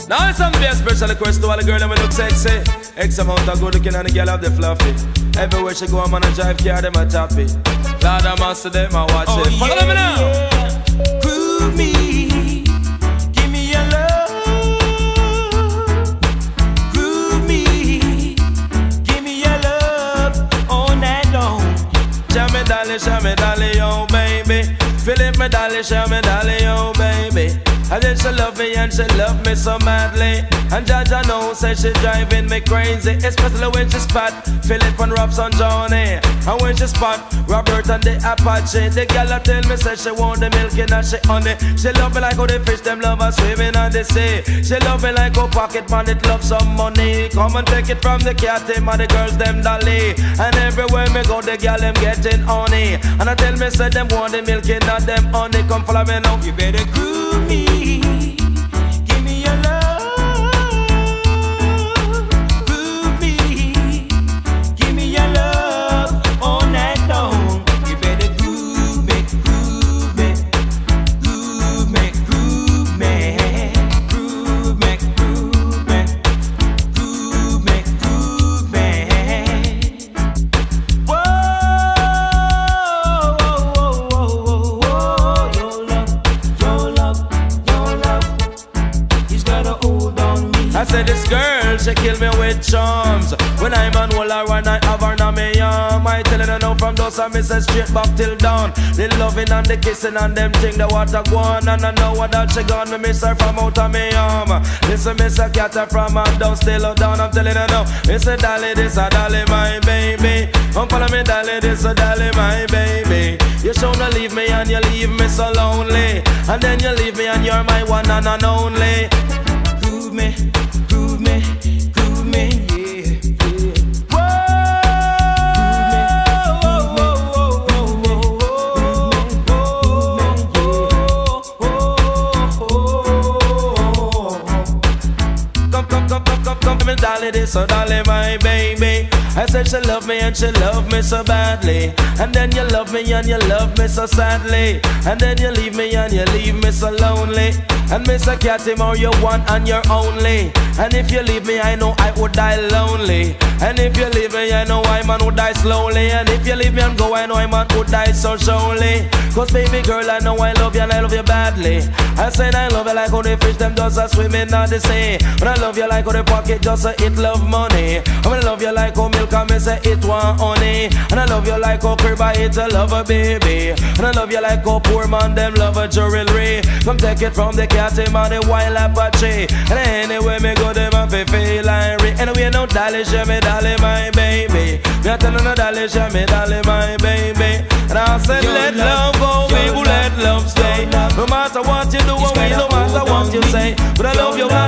Now it's something very special request to all the girls that look sexy. X amount of good looking and the girl have the fluffy. Everywhere she go, I'm on a drive car, them a choppy. Lord, I'm master them, I watch it. Follow me now. Prove me, give me your love. Prove me, give me your love all night long. Show me dolly, oh baby. Philip me dolly, show me dolly, oh baby. And then she love me and she love me so madly. And Jaja know say she driving me crazy, especially when she spot Philip and Robson Johnny. And when she spot Robert and the Apache, the girl a tell me say she want the milk in her she honey. She love me like how the fish them love her swimming on the sea. She love me like how pocket man it love some money. Come and take it from the cat team and the girls them dolly. And everywhere me go the girl them getting honey. And I tell me say them want the milk in her them honey. Come follow me now. You better groove me. Give me your love. Groove me. Give me your love all night long. You better groove me, groove me, groove me, groove me, groove me, groove me, groove me, groove me. Whoa, whoa, whoa, whoa, your love, your love. I said this girl, she kill me with charms. When I'm on wall her and I have her on me arm. I telling her now from those I miss her straight back till dawn. The loving and the kissing and them thing the water go on. And I know what that she gone, me miss her from out of me arm. Listen, miss her cat her from her down, still down. I'm telling her now, miss a dolly, this a dolly, my baby. Come follow me dolly, this a dolly, my baby. You shouldn't leave me and you leave me so lonely. And then you leave me and you're my one and only. Groove me, groove me, groove me, yeah, yeah. Whoa, come, me dolly, this so dolly, my baby. I said she love me and she love me so badly. And then you love me and you love me so sadly. And then you leave me and you leave me so lonely. And Miss a cat him or you one and you're only. And if you leave me I know I would die lonely. And if you leave me I know I man would die slowly. And if you leave me and go I know I man would die so surely. Cause baby girl I know I love you and I love you badly. I said I love you like how the fish them just a swimming on the sea. But I love you like how the pocket just a it love money. I love you like how milk and me say it want honey. And I love you like how crib I it a love a baby. And I love you like how poor man them love a jewelry. Come take it from the cat him and the wild Apache. And anyway me go them and feel like re. Anyway no dolly show me dolly my baby. Me a tell no dolly show me dolly my baby. And I said let love go baby, let love stay. No matter what you do or no matter what you say. But I love you